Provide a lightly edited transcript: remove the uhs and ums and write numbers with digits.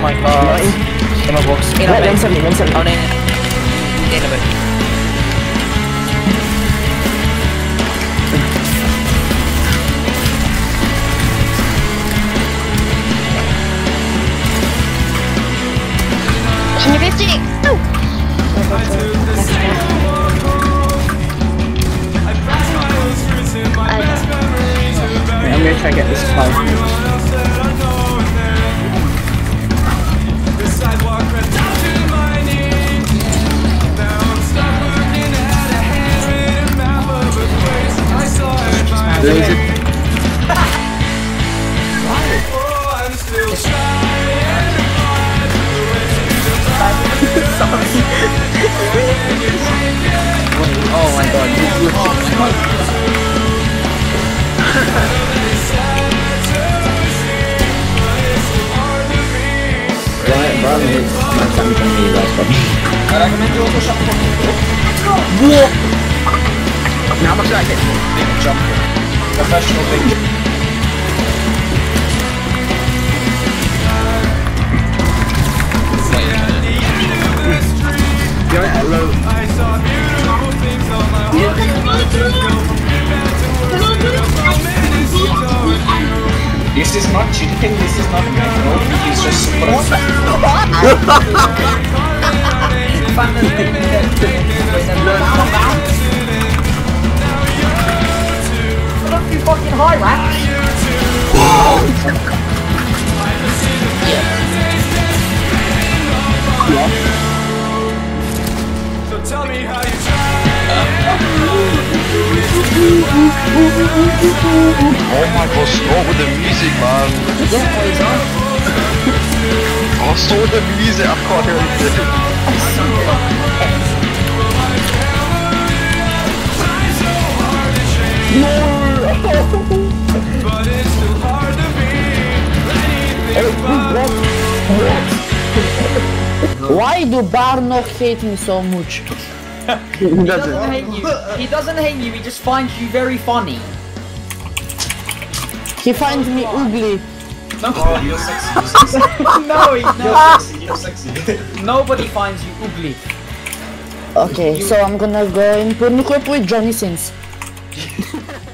my god. In my box. In a bit. Oh, in a bit. Can you 50? No! I'm gonna try to get this 5 minutes. Laser. Oh my god, you Brown hits my son from me last time. How much did I hit? Big jump. Professional big jump. You're at low. This is not cheating, this is not no, he's just surprised. Look, you fucking high, rat. So tell me how you try. Oh my god, stop with the music, man. Oh, stop with the music, I can't hear anything. But it's still hard to be. Why do Barnock hate me so much? He doesn't hate you. He doesn't hate you, he just finds you very funny. He finds me ugly. Oh, you're sexy, No, you're sexy. nobody finds you ugly. Okay, so I'm gonna go in Porno Club with Johnny Sins.